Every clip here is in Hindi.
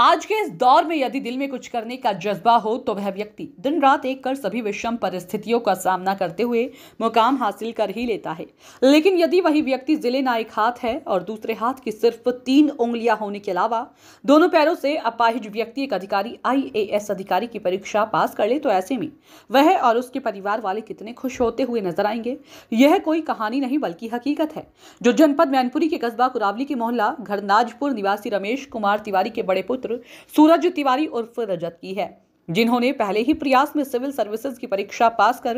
आज के इस दौर में यदि दिल में कुछ करने का जज्बा हो तो वह व्यक्ति दिन रात एक कर सभी विषम परिस्थितियों का सामना करते हुए मुकाम हासिल कर ही लेता है। लेकिन यदि वही व्यक्ति जिले ना एक हाथ है और दूसरे हाथ की सिर्फ 3 उंगलियां होने के अलावा दोनों पैरों से अपाहिज व्यक्ति एक अधिकारी IAS अधिकारी की परीक्षा पास कर ले तो ऐसे में वह और उसके परिवार वाले कितने खुश होते हुए नजर आएंगे। यह कोई कहानी नहीं बल्कि हकीकत है जो जनपद मैनपुरी के कस्बा कुरावली के मोहल्ला घरनाजपुर निवासी रमेश कुमार तिवारी के बड़े पुत्र सूरज तिवारी उर्फ रजत की है, जिन्होंने पहले ही प्रयास में सिविल सर्विसेज की परीक्षा पास कर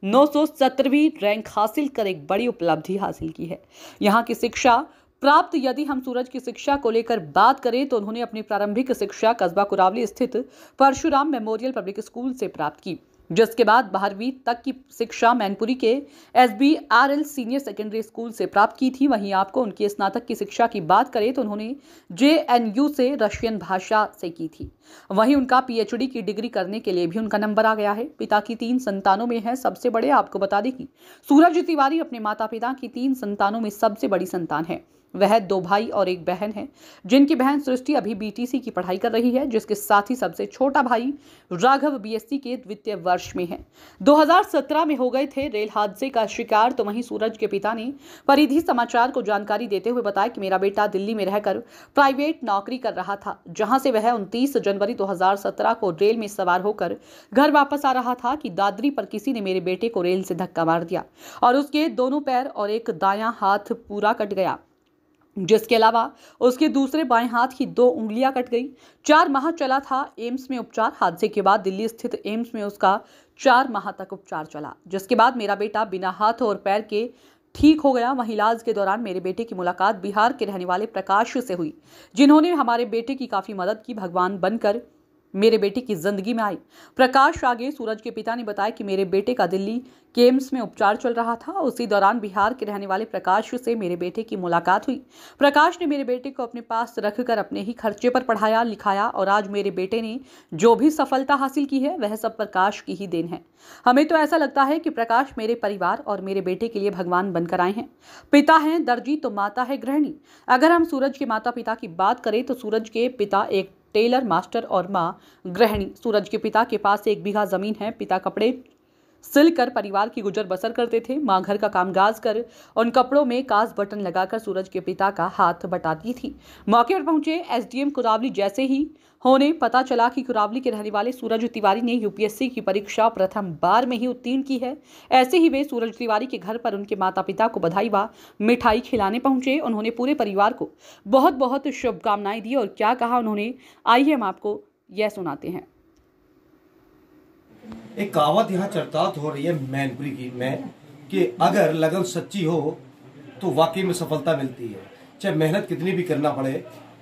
917वीं रैंक हासिल कर एक बड़ी उपलब्धि हासिल की है। यहाँ की शिक्षा प्राप्त यदि हम सूरज की शिक्षा को लेकर बात करें तो उन्होंने अपनी प्रारंभिक शिक्षा कस्बा कुरावली स्थित परशुराम मेमोरियल पब्लिक स्कूल से प्राप्त की, जिसके बाद 12वीं तक की शिक्षा मैनपुरी के SBRL सीनियर सेकेंडरी स्कूल से प्राप्त की थी। वहीं आपको उनकी स्नातक की शिक्षा की बात करें तो उन्होंने JNU से रशियन भाषा से की थी। वहीं उनका PhD की डिग्री करने के लिए भी उनका नंबर आ गया है। पिता की 3 संतानों में है सबसे बड़े। आपको बता दें कि सूरज तिवारी अपने माता पिता की 3 संतानों में सबसे बड़ी संतान है। वह 2 भाई और 1 बहन है, जिनकी बहन सृष्टि अभी BTC की पढ़ाई कर रही है, जिसके साथ ही सबसे छोटा भाई राघव BSc के द्वितीय वर्ष में है। 2017 में हो गए थे रेल हादसे का शिकार। तो वहीं सूरज के पिता ने परिधि समाचार को जानकारी देते हुए बताया कि मेरा बेटा दिल्ली में रहकर प्राइवेट नौकरी कर रहा था, जहां से वह 29 जनवरी 2017 को रेल में सवार होकर घर वापस आ रहा था कि दादरी पर किसी ने मेरे बेटे को रेल से धक्का मार दिया और उसके दोनों पैर और एक दायां हाथ पूरा कट गया, जिसके अलावा उसके दूसरे बाएं हाथ की 2 उंगलियां कट गई। 4 माह चला था एम्स में उपचार। हादसे के बाद दिल्ली स्थित एम्स में उसका 4 माह तक उपचार चला, जिसके बाद मेरा बेटा बिना हाथ और पैर के ठीक हो गया। वहीं इलाज के दौरान मेरे बेटे की मुलाकात बिहार के रहने वाले प्रकाश से हुई, जिन्होंने हमारे बेटे की काफी मदद की। भगवान बनकर मेरे बेटे की जिंदगी में आई। प्रकाश आगे सूरज के पिता ने बताया कि मेरे बेटे का दिल्ली के एम्स में उपचार चल रहा था। उसी दौरान बिहार के रहने वाले प्रकाश से मेरे बेटे की मुलाकात हुई। प्रकाश ने मेरे बेटे को अपने पास रखकर अपने ही खर्चे पर पढ़ाया लिखाया और आज मेरे बेटे ने जो भी सफलता हासिल की है वह सब प्रकाश की ही देन है। हमें तो ऐसा लगता है कि प्रकाश मेरे परिवार और मेरे बेटे के लिए भगवान बनकर आए हैं। पिता हैं दर्जी तो माता है गृहिणी। अगर हम सूरज के माता पिता की बात करें तो सूरज के पिता एक टेलर मास्टर और मां गृहिणी। सूरज के पिता के पास 1 बीघा जमीन है। पिता कपड़े सिलकर परिवार की गुजर बसर करते थे। मां घर का कामकाज कर उन कपड़ों में काज बटन लगाकर सूरज के पिता का हाथ बटाती थी। मौके पर पहुंचे SDM कुरावली जैसे ही होने पता चला कि कुरावली के रहने वाले सूरज तिवारी ने UPSC की परीक्षा प्रथम बार में ही उत्तीर्ण की है। ऐसे ही वे सूरज तिवारी के घर पर उनके माता पिता को बधाई व मिठाई खिलाने पहुंचे। उन्होंने पूरे परिवार को बहुत बहुत शुभकामनाएं दी और क्या कहा उन्होंने, आइए हम आपको यह सुनाते हैं। एक कहावत यहाँ चर्चात हो रही है मैनपुरी की कि अगर लगन सच्ची हो तो वाकई में सफलता मिलती है, चाहे मेहनत कितनी भी करना पड़े।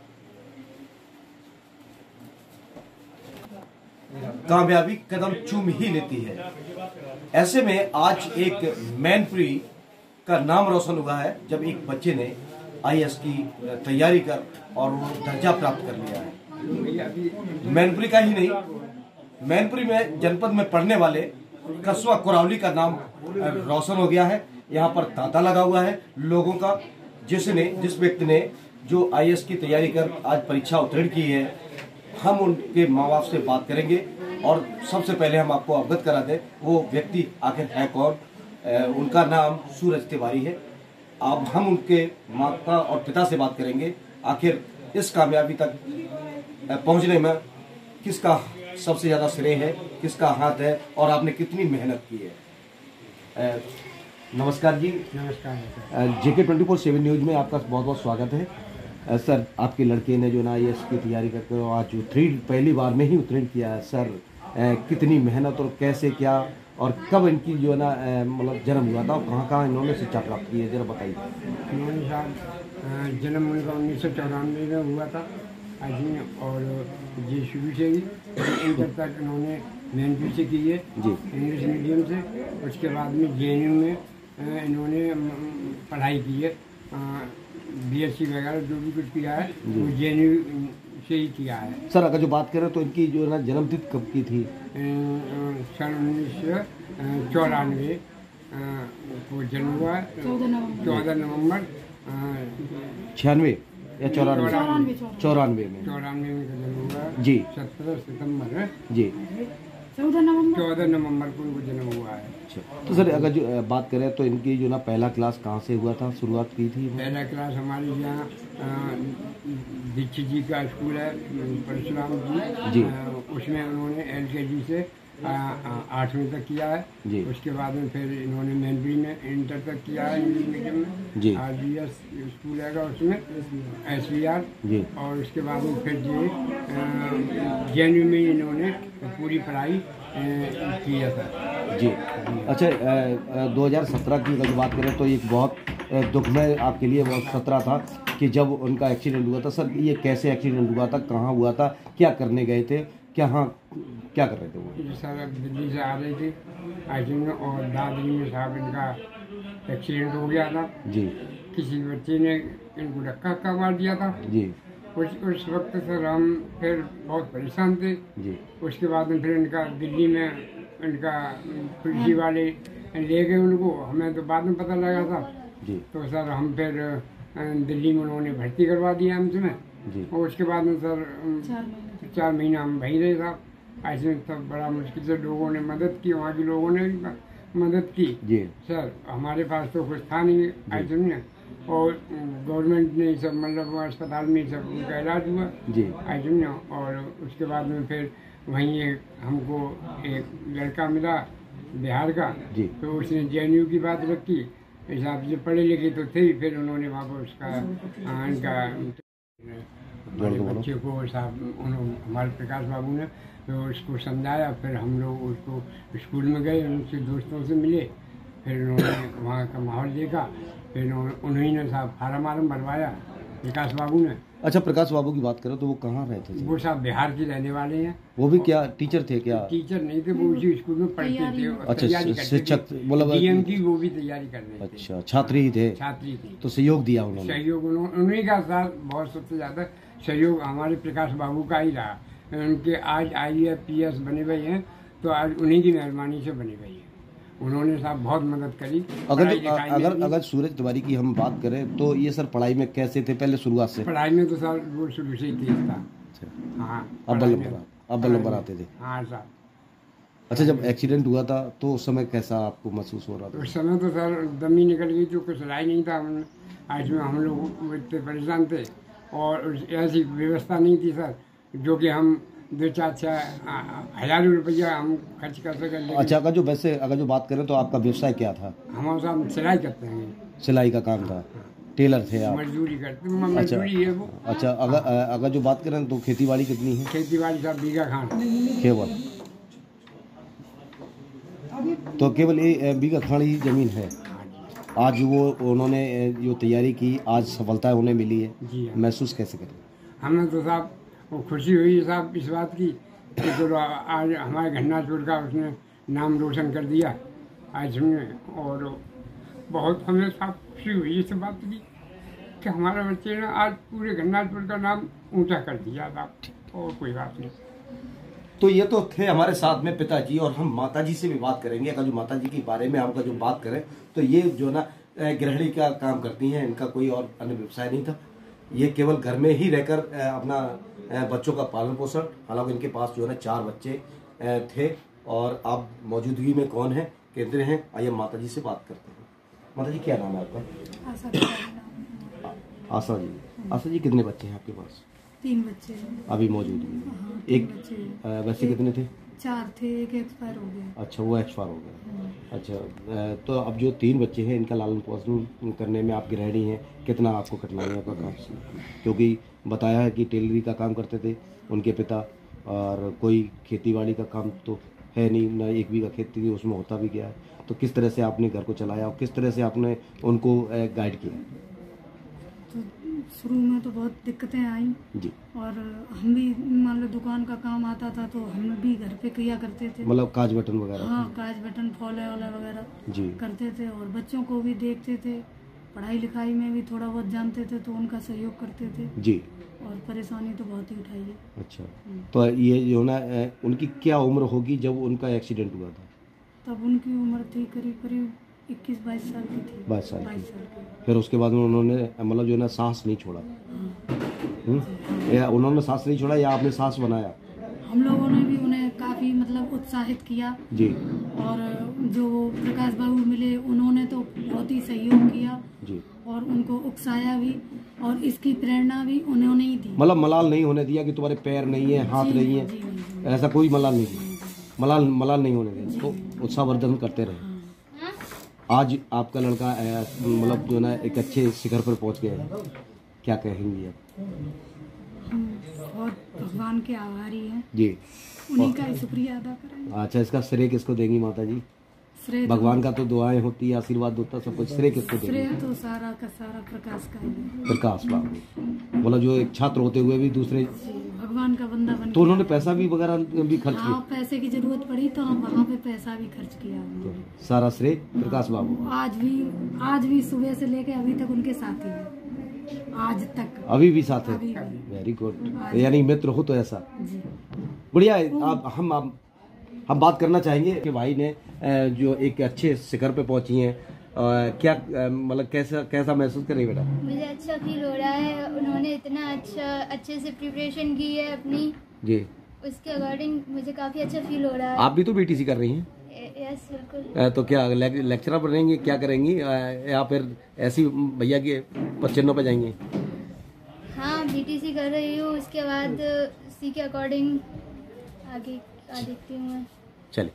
कामयाबी कदम चूम ही लेती है। ऐसे में आज एक मैनपुरी का नाम रोशन हुआ है जब एक बच्चे ने IAS की तैयारी कर और वो दर्जा प्राप्त कर लिया है। मैनपुरी का ही नहीं, मैनपुरी में जनपद में पढ़ने वाले कस्बा कुरावली का नाम रोशन हो गया है। यहाँ पर तांता लगा हुआ है लोगों का, जिस व्यक्ति ने जो IAS की तैयारी कर आज परीक्षा उत्तीर्ण की है। हम उनके माँ बाप से बात करेंगे और सबसे पहले हम आपको अवगत करा दें वो व्यक्ति आखिर है कौन। उनका नाम सूरज तिवारी है। अब हम उनके माता और पिता से बात करेंगे आखिर इस कामयाबी तक पहुंचने में किसका सबसे ज्यादा श्रेय है, किसका हाथ है और आपने कितनी मेहनत की है। नमस्कार जी। नमस्कार। JK 24/7 न्यूज में आपका बहुत बहुत स्वागत है। सर, आपके लड़के ने जो ना IAS की तैयारी करके आज पहली बार में ही उत्तीर्ण किया है। सर, कितनी मेहनत और कैसे क्या और कब इनकी जो है ना मतलब जन्म हुआ था और कहाँ इन्होंने शिक्षा प्राप्त की है, जरा बताइए। इन्होंने साहब जन्म उनका 1994 में हुआ था और ये शुरू से ही इंटर तक इन्होंने मैनपुरी से की है जी, इंग्लिश मीडियम से। उसके बाद में JNU में इन्होंने पढ़ाई की है। BSc वगैरह जो भी कुछ किया है वो JNU से ही किया है। सर, अगर जो बात करें तो इनकी जो है ना जन्मतिथि कब की थी? सन 1994 को जन्म हुआ, 14 नवंबर 96। या 94? 94 में 94 में का जन्म हुआ जी। 17 सितंबर है, जी। 14 नवंबर को उनको जन्म हुआ है। अच्छा, तो सर अगर जो बात करें तो इनकी जो ना पहला क्लास कहाँ से हुआ था, शुरुआत की थी? पहला क्लास हमारे यहाँ दीक्षित जी का स्कूल है, परशुराम जी। उसमें उन्होंने LKG से 8वीं तक किया है जी। उसके बाद में फिर इन्होंने मैनपुरी में इंटर तक किया है इंग्लिश मीडियम में जी। RBS स्कूल है उसमें SVR जी। और उसके बाद में फिर जो JNU में इन्होंने पूरी पढ़ाई किया था। जी। अच्छा, 2017 की अगर बात करें तो एक बहुत दुखमय आपके लिए बहुत 17 था कि जब उनका एक्सीडेंट हुआ था। सर ये कैसे एक्सीडेंट हुआ था, कहाँ हुआ था, क्या करने गए थे, क्या कर रहे थे वो? सर दिल्ली से आ रहे थे आइसक्रीम में और दादरी में साहब इनका एक्सीडेंट हो गया था। जी। किसी बच्चे ने इनको धक्का मार दिया था। जी। उस वक्त सर हम फिर बहुत परेशान थे। जी। उसके बाद में फिर इनका दिल्ली में इनका पुलिस वाले ले गए उनको, हमें तो बाद में पता लगा था। जी। तो सर हम फिर दिल्ली में उन्होंने भर्ती करवा दिया हमसे। जी। और उसके बाद में सर 4 महीना हम वहीं रहे साहब। ऐसे तब बड़ा मुश्किल से लोगों ने मदद की, वहाँ के लोगों ने भी मदद की। जी। सर हमारे पास तो कुछ था नहीं ऐसे में, और गवर्नमेंट ने सब मतलब अस्पताल में सब उनका इलाज हुआ जी। ऐसे में। और उसके बाद में फिर वहीं हमको एक लड़का मिला बिहार का। जी। तो उसने JNU की बात रखी, हिसाब से पढ़े लिखे तो थे, फिर उन्होंने वहाँ पर उसका इनका हमारे बच्चे को साहब हमारे प्रकाश बाबू ने तो उसको समझाया। फिर हम लोग उसको स्कूल में गए, उनसे दोस्तों से मिले, फिर उन्होंने वहाँ का माहौल देखा, फिर उन्हीं ने साहब फार्म भरवाया प्रकाश बाबू ने। अच्छा, प्रकाश बाबू की बात करो तो वो कहाँ रहते थे? वो साहब बिहार के रहने वाले हैं। वो भी क्या टीचर थे क्या? टीचर नहीं थे, वो उसी स्कूल में पढ़ते थे। अच्छा, शिक्षक मतलब DM की वो भी तैयारी कर रहे थे। अच्छा, छात्री ही थे? छात्री थी। तो सहयोग दिया उन्होंने? सहयोग उन्हीं का साथ बहुत सबसे ज्यादा सहयोग हमारे प्रकाश बाबू का ही रहा। उनके आज IAS बने हुए हैं तो आज उन्हीं की मेहरबानी से बने हुए हैं। उन्होंने साहब बहुत मदद करी। अगर सूरज तिवारी की हम बात करें तो ये सर पढ़ाई में कैसे थे पहले शुरुआत से? पढ़ाई में तो सर वो शुरू से ही तेज था। हाँ, अव्वल नंबर आते थे? हाँ साहब। अच्छा, जब एक्सीडेंट हुआ था तो उस समय कैसा आपको महसूस हो रहा था? उस समय तो सर दम ही निकल गई, तो कुछ राय नहीं था। आज में हम लोग इतने परेशान थे और ऐसी व्यवस्था नहीं थी सर जो कि हम 2-4 हज़ार रुपया हम खर्च कर सकें। अच्छा, अगर जो बात करें तो आपका व्यवसाय क्या था? हम साहब सिलाई करते हैं। सिलाई का काम था? टेलर थे आप? मजदूरी करते हैं, मजदूरी है वो। अच्छा, अगर जो बात करें तो खेतीबाड़ी कितनी है? खेतीबाड़ी साहब बीघा खान केवल? तो केवल ये बीघा खान ही जमीन है? आज वो उन्होंने जो तैयारी की, आज सफलता उन्हें मिली है, जी। महसूस कैसे करें? हमें तो साहब वो खुशी हुई साहब इस बात की कि तो आज हमारे घन्नाचूर का उसने नाम रोशन कर दिया आज हमने। और बहुत हमें साहब खुशी हुई इस बात की कि हमारे बच्चे ने आज पूरे घन्नाचूर का नाम ऊंचा कर दिया था। और कोई बात नहीं। तो ये तो थे हमारे साथ में पिताजी, और हम माताजी से भी बात करेंगे। अगर जो माताजी के बारे में हमका जो बात करें तो ये जो ना गृहिणी का काम करती हैं, इनका कोई और अन्य व्यवसाय नहीं था। ये केवल घर में ही रहकर अपना बच्चों का पालन पोषण, हालांकि इनके पास जो है ना 4 बच्चे थे। और आप मौजूदगी में कौन है, केंद्र हैं, आइए माताजी से बात करते हैं। माताजी क्या नाम है आपका? आशा जी। आशा जी, कितने बच्चे हैं आपके पास? 3 बच्चे अभी मौजूद हैं? एक वैसे कितने थे? 4 थे, एक एक्सपायर हो गया। अच्छा, वो एक्सपायर हो गया। अच्छा, तो अब जो 3 बच्चे हैं इनका लालन पोषण करने में आप गृहिणी हैं, कितना आपको कठिनाइयों का काम, क्योंकि बताया है कि टेलरी का काम करते थे उनके पिता, और कोई खेतीबाड़ी का काम तो है नहीं, न 1 बीघा खेती थी उसमें होता भी गया है। तो किस तरह से आपने घर को चलाया और किस तरह से आपने उनको गाइड किया? तो शुरू में तो बहुत दिक्कतें आई जी। और हम भी मान लो दुकान का काम आता था तो हम भी घर पे किया करते थे, मतलब काज बटन वगैरह? हाँ, काज बटन फॉले वाला वगैरह जी करते थे। और बच्चों को भी देखते थे, पढ़ाई लिखाई में भी थोड़ा बहुत जानते थे तो उनका सहयोग करते थे जी। और परेशानी तो बहुत ही उठाई है। अच्छा, तो ये जो ना उनकी क्या उम्र होगी जब उनका एक्सीडेंट हुआ था? तब उनकी उम्र थी करीब 21-22 साल की थी। 22 साल 22 की। साल की। फिर उसके बाद में उन्होंने मतलब जो है ना साहस नहीं छोड़ा। या उन्होंने साहस नहीं छोड़ा या आपने साहस बनाया? हम लोगों ने भी उन्हें काफ़ी मतलब उत्साहित किया। जी और जो प्रकाश बाबू मिले उन्होंने तो बहुत ही सहयोग किया जी। और उनको उकसाया भी, और इसकी प्रेरणा भी उन्होंने ही दी। मतलब मलाल नहीं होने दिया कि तुम्हारे पैर नहीं है, हाथ नहीं है, जी नहीं, ऐसा कोई मलाल नहीं दिया। मलाल नहीं होने दिया, तो उत्साहवर्धन करते रहे। आज आपका लड़का मतलब जो है ना एक अच्छे शिखर पर पहुंच गया है, क्या कहेंगी आप? हम बहुत भगवान के आभारी हैं जी, उन्हीं का ही शुक्रिया अदा करेंगे। अच्छा इसका श्रेय किसको देंगी माता जी? श्रेय भगवान का तो दुआएं होती है, आशीर्वाद होता है, सब कुछ श्रेय किसको देंगी? श्रेय तो सारा का सारा प्रकाश का ही है। प्रकाश बाबू मतलब जो एक छात्र होते हुए भी दूसरे, भगवान का बंदा बन तो उन्होंने पैसा भी वगैरह भी खर्च हाँ, किया? पैसे की जरूरत पड़ी तो हम वहाँ पे पैसा भी खर्च किया उन्होंने। सारा श्रेय प्रकाश बाबू। आज भी सुबह से लेके अभी तक उनके साथ ही है, आज तक अभी भी साथ है? अभी भी। वेरी गुड, यानी मित्र हो तो ऐसा जी। बढ़िया है। आप हम बात करना चाहेंगे कि भाई ने जो एक अच्छे शिखर पे पहुंची हैं, क्या मतलब कैसा महसूस कर रही है बेटा? मुझे अच्छा फील हो रहा है, उन्होंने इतना अच्छे से प्रिपरेशन की है अपनी, जी उसके अकॉर्डिंग मुझे काफ़ी अच्छा फील हो रहा है। आप भी तो बीटीसी कर रही हैं? यस बिल्कुल। तो क्या लेक्चरर बनेंगी, क्या करेंगी, या फिर ऐसी भैया के पच्चनों पे जाएंगी? हाँ बीटीसी कर रही हूँ, उसके बाद उसी के अकॉर्डिंग आगे क्या देखती हूँ मैं। चलिए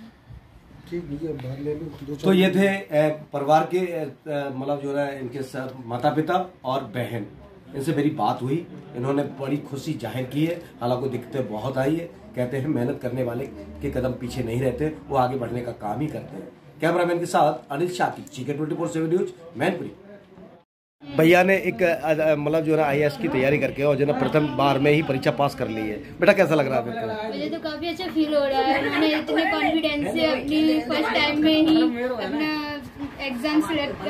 तो ये थे परिवार के मतलब जो है इनके माता पिता और बहन, इनसे मेरी बात हुई, इन्होंने बड़ी खुशी जाहिर की है। हालांकि दिक्कतें बहुत आई है, कहते हैं मेहनत करने वाले के कदम पीछे नहीं रहते, वो आगे बढ़ने का काम ही करते हैं। कैमरामैन के साथ अनिल शाकिब, जीके 24/7 न्यूज, मैनपुरी। भैया ने एक मतलब जो है IAS की तैयारी करके और जो है प्रथम बार में ही परीक्षा पास कर ली है। बेटा कैसा लग रहा है आपको? मुझे तो काफ़ी अच्छा फील हो रहा है, उन्होंने इतने कॉन्फिडेंस से अपनी फर्स्ट टाइम में ही अपना एग्जाम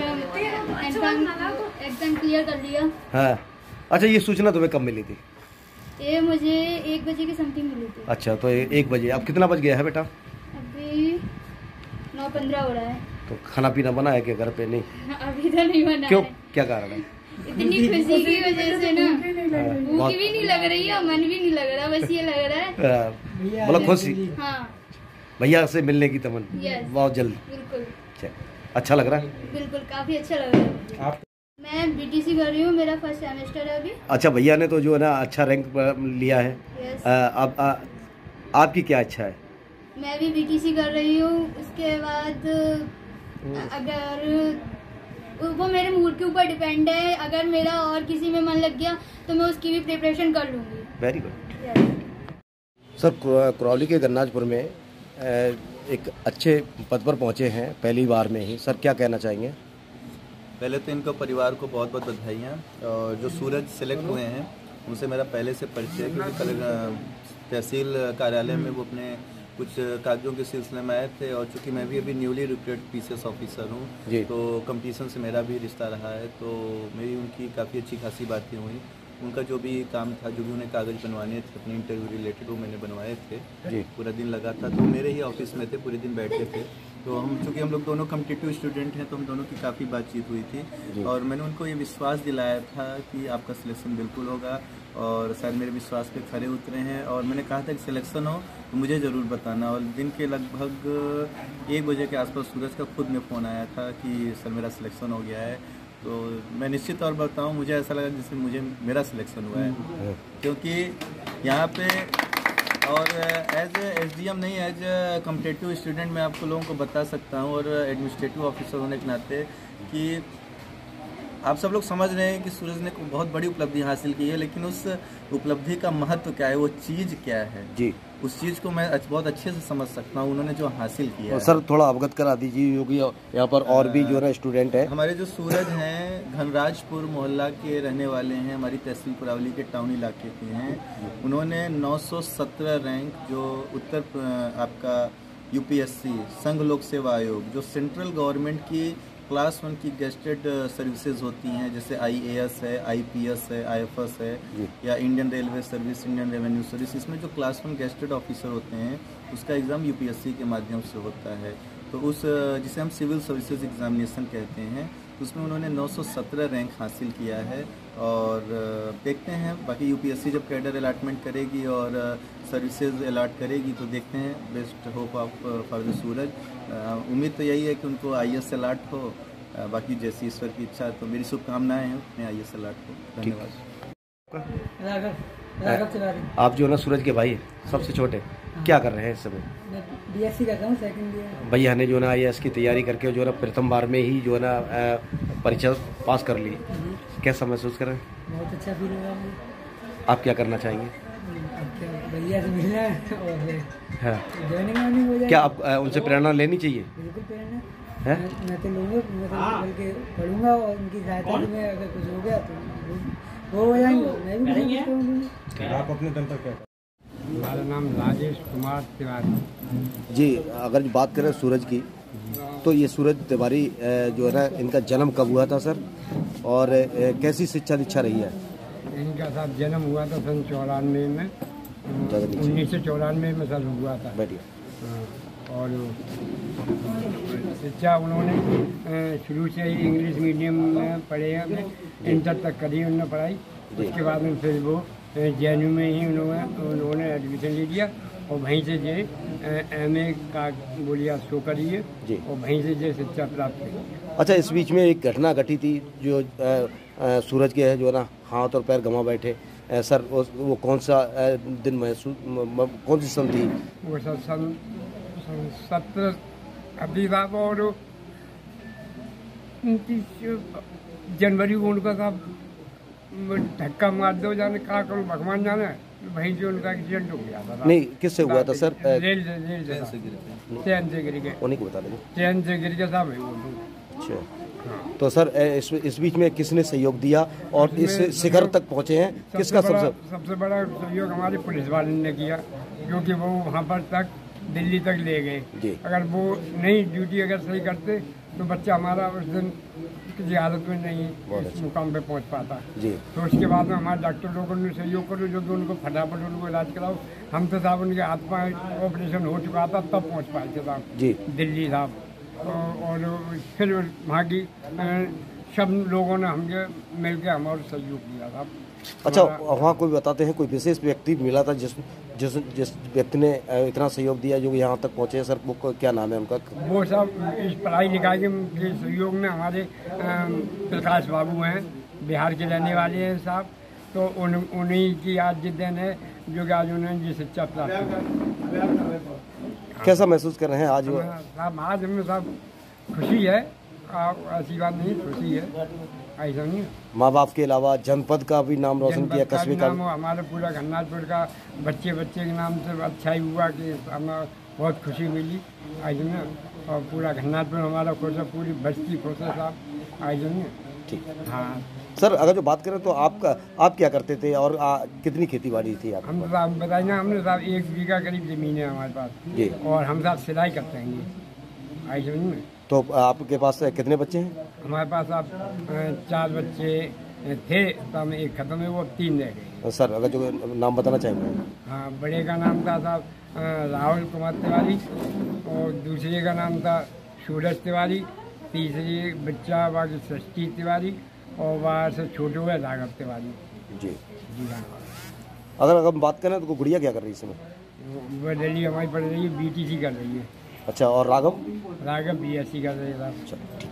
क्लियर कर लिया। हाँ अच्छा, ये सूचना तुम्हें कब मिली थी? ये मुझे 1 बजे की समथिंग मिली थी। अच्छा तो 1 बजे, अब कितना बज गया है बेटा? अभी 9:15 हो रहा है। तो खाना पीना बना है क्या घर पे? नहीं अभी तो नहीं बना क्यों, है। क्या कारण है? इतनी खुशी की वजह से ना, भूख भी नहीं लग रही है, मन भी नहीं लग रहा, बस ये लग रहा है मतलब खुशी, हाँ भैया से मिलने की तमन्ना यस बहुत जल्द। बिल्कुल अच्छा लग रहा है? बिल्कुल, काफी अच्छा लग रहा है। मैं बीटीसी कर रही हूँ, मेरा फर्स्ट सेमेस्टर है अभी। अच्छा, भैया ने तो जो है ना अच्छा रैंक लिया है। यस। अब आपकी क्या इच्छा है? मैं भी बीटीसी कर रही हूँ, उसके बाद अगर वो मेरे मूड के ऊपर डिपेंड है, अगर मेरा और किसी में मन लग गया तो मैं उसकी भी प्रिपरेशन कर लूँगी। Very good. सर करौली के गन्नाजपुर में एक अच्छे पद पर पहुंचे हैं पहली बार में ही, सर क्या कहना चाहेंगे? पहले तो इनका परिवार को बहुत बहुत बधाइयाँ, और जो सूरज सेलेक्ट हुए हैं उनसे मेरा पहले से परिचय है, क्योंकि कल तहसील कार्यालय में वो अपने कुछ कागजों के सिलसिले में आए थे, और चूँकि मैं भी अभी न्यूली रिक्रूटेड PCS ऑफिसर हूँ तो कंपटीशन से मेरा भी रिश्ता रहा है, तो मेरी उनकी काफ़ी अच्छी खासी बातें हुई। उनका जो भी काम था, जो भी उन्हें कागज़ बनवाने थे अपने इंटरव्यू रिलेटेड, वो मैंने बनवाए थे। पूरा दिन लगा था, तो मेरे ही ऑफिस में थे, पूरे दिन बैठे थे। तो चूँकि हम लोग दोनों कॉम्पिटिटिव स्टूडेंट हैं, तो हम दोनों की काफ़ी बातचीत हुई थी, और मैंने उनको ये विश्वास दिलाया था कि आपका सिलेक्शन बिल्कुल होगा, और शायद मेरे विश्वास पे खरे उतरे हैं। और मैंने कहा था कि सिलेक्शन हो तो मुझे ज़रूर बताना, और दिन के लगभग 1 बजे के आसपास सूरज का खुद में फ़ोन आया था कि सर मेरा सिलेक्शन हो गया है। तो मैं निश्चित तौर पर बताऊँ, मुझे ऐसा लगा जैसे मेरा सिलेक्शन हुआ है, क्योंकि यहाँ पे और एज SDM नहीं, एज कॉम्पिटिटिव स्टूडेंट मैं आपको लोगों को बता सकता हूँ, और एडमिनिस्ट्रेटिव ऑफिसर होने के नाते, कि आप सब लोग समझ रहे हैं कि सूरज ने बहुत बड़ी उपलब्धि हासिल की है, लेकिन उस उपलब्धि का महत्व क्या है, वो चीज़ क्या है जी, उस चीज़ को मैं बहुत अच्छे से समझ सकता हूँ उन्होंने जो हासिल किया है। सर थोड़ा अवगत करा दीजिए, क्योंकि यहाँ पर और भी जो है स्टूडेंट हैं। हमारे जो सूरज हैं घनराजपुर मोहल्ला के रहने वाले हैं, हमारी तहसील कुरावली के टाउन इलाके के हैं। उन्होंने 917 रैंक, जो उत्तर आपका UPSC संघ लोक सेवा आयोग, जो सेंट्रल गवर्नमेंट की क्लास 1 की गेस्टेड सर्विसेज होती हैं, जैसे IAS है, IPS है, IFS है, या Indian Railway Service, Indian Revenue Service, इसमें जो क्लास 1 गेस्टेड ऑफिसर होते हैं उसका एग्ज़ाम UPSC के माध्यम से होता है। तो उस जिसे हम सिविल सर्विसेज एग्जामिनेशन कहते हैं, उसमें उन्होंने 917 रैंक हासिल किया है। और देखते हैं बाकी UPSC जब कैडर अलॉटमेंट करेगी और सर्विसेज अलॉट करेगी तो देखते हैं। Best hope for the Suraj. उम्मीद तो यही है कि उनको IAS अलॉट हो, बाकी जैसी ईश्वर की इच्छा। तो मेरी शुभकामनाएं हैं उन्हें IAS अलॉट हो। धन्यवाद। आप जो है ना सूरज के भाई सबसे छोटे, क्या कर रहे हैं इस समय? BSc कर रहा हूँ, सेकंड ईयर। भैया ने जो है ना IAS की तैयारी करके जो है ना प्रथम बार में ही जो है ना परीक्षा पास कर ली। कैसा महसूस कर रहे हैं? बहुत अच्छा फील हो रहा है मुझे। आप क्या करना चाहेंगे? अब क्या भैया से मिलना है और हाँ। ज्वाइनिंग हो जाए। क्या आप उनसे प्रेरणा लेनी चाहिए? बिल्कुल प्रेरणा है? मैं तो लूँगा, मैं तो बल्कि पढ़ूंगा और उनकी सहायता से मैं अगर कुछ हो गया तो वो हो जाएंगे, मैं भी कोशिश करूँगा। आप अपने दम पर क्या? हमारा नाम राजेश कुमार तिवारी। जी, अगर बात करें सूरज की, तो ये सूरज तिवारी जो है ना, इनका जन्म कब हुआ था सर, और कैसी शिक्षा दीक्षा रही है? इनका साथ जन्म हुआ था सन 94 में, 1994 में सर हुआ था। बढ़िया। और शिक्षा उन्होंने शुरू से ही इंग्लिश मीडियम में पढ़े हैं, इंटर तक करी उन्होंने पढ़ाई। उसके बाद में फिर वो JNU में ही उन्होंने एडमिशन ले लिया और वहीं से जो MA का बोलिया शो करिए और वहीं से जो शिक्षा प्राप्त की। अच्छा, इस बीच में एक घटना घटी थी जो सूरज के है जो है ना हाथ और पैर गंवा बैठे सर, वो कौन सा दिन महसूस, कौन सी सन थी? वो सर सन 17 अभी साहब और 29 जनवरी को उनका साहब धक्का मार दो, जाने कहा करूँ भगवान जाने, वहीं से उनका एक्सीडेंट हो गया था। नहीं, किससे हुआ था सर? रेल ट्रेन से गिर गए। उन्हीं को बता देंगे। ट्रेन से गिर गया साहब। अच्छा, तो सर इस बीच में किसने सहयोग दिया और इस शिखर तक पहुंचे हैं? किसका सबसे बड़ा सहयोग हमारे पुलिस वाले ने किया, क्योंकि वो वहाँ पर तक दिल्ली तक ले गए। अगर वो नहीं ड्यूटी अगर सही करते तो बच्चा हमारा उस दिन किसी हालत में नहीं इस मुकाम पे पहुंच पाता जी। तो उसके बाद में हमारे डॉक्टर लोगों ने सहयोग करो, जो कि उनको फटाफट उनको इलाज कराओ। हम तो साहब उनके हाथ पाँव ऑपरेशन हो चुका था तब पहुंच पाए थे साहब जी दिल्ली साहब। और फिर वहाँ की सब लोगों ने हमके मिल के हमारा सहयोग किया था। अच्छा, वहाँ कोई बताते हैं कोई विशेष व्यक्ति मिला था जिस व्यक्ति ने इतना सहयोग दिया जो यहाँ तक पहुँचे सर, वो क्या नाम है उनका? वो सब इस पढ़ाई लिखाई के सहयोग में हमारे प्रकाश बाबू हैं, बिहार के रहने वाले हैं साहब। तो उन्हीं की आज जिस दिन है जो कि आज उन्होंने जी शिक्षा प्राप्त। कैसा महसूस कर रहे हैं आज? साहब आज हमें साहब खुशी है, ऐसी बात नहीं, खुशी है। ऐसा नहीं, माँ बाप के अलावा जनपद का भी नाम रोशन किया, कस्बे का हमारे पूरा घन्नाथपुर का बच्चे के नाम से अच्छा ही हुआ कि हमें बहुत खुशी मिली आज में। और पूरा घन्नाथपुर हमारा खुश है, पूरी बस्ती खुश है साहब आज में। ठीक, हाँ सर। अगर जो बात करें तो आप क्या करते थे और कितनी खेती बाड़ी थी आप? हम साहब बताइए ना, हमने साहब 1 बीघा करीब ज़मीन है हमारे पास जी, और हम साहब सिलाई करते हैं आज में। तो आपके पास कितने बच्चे हैं? हमारे पास आप 4 बच्चे थे, तो हमें 1 खत्म है, वो 3 रह गए। सर अगर जो नाम बताना चाहेंगे? हाँ, बड़े का नाम था साहब राहुल कुमार तिवारी, और दूसरे का नाम था सूरज तिवारी, तीसरी बच्चा बाकी सृष्टि तिवारी, और वहाँ से छोटे हुए राघव तिवारी जी। जी हाँ। अगर हम बात करें तो गुड़िया क्या कर रही है इसमें? वो दिल्ली हमारी पढ़ रही है, BTC कर रही है। अच्छा, और राघव? BSc कर रही है साहब। अच्छा, ठीक।